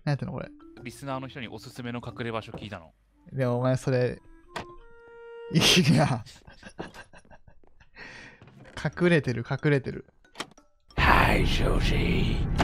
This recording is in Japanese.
何やってんのこれ。 リスナーの人におすすめの隠れ場所聞いたの。 でもお前それ、いや、隠れてる。 はい、ジョージー。